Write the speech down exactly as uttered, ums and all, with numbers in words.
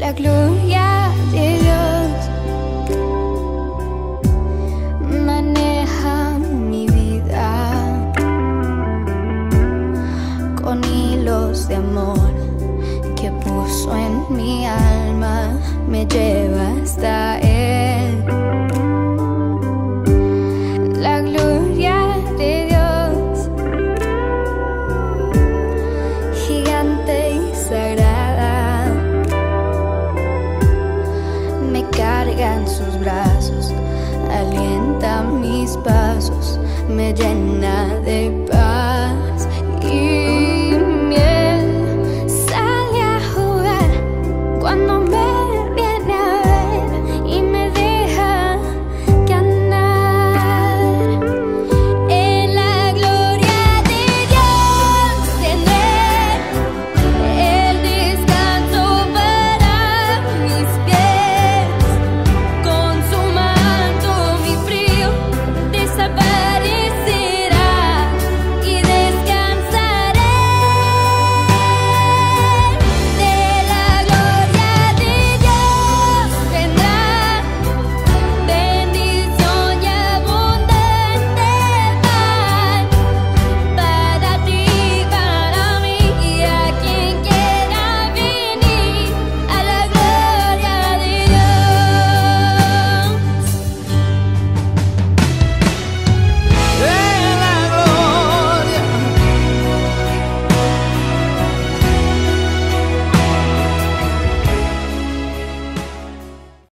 La gloria de Dios maneja mi vida con hilos de amor que puso en mi alma, me lleva hasta Él. La gloria de Dios, gigante y sagrada, me carga en sus brazos, alienta mis pasos, me llena de paz.